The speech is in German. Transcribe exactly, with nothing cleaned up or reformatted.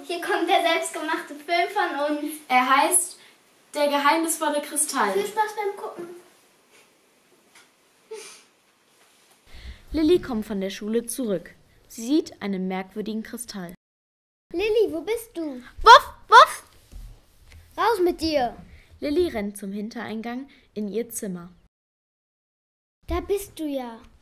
Hier kommt der selbstgemachte Film von uns. Er heißt Der geheimnisvolle Kristall. Viel Spaß beim Gucken. Lilly kommt von der Schule zurück. Sie sieht einen merkwürdigen Kristall. Lilly, wo bist du? Wuff, wuff! Raus mit dir! Lilly rennt zum Hintereingang in ihr Zimmer. Da bist du ja.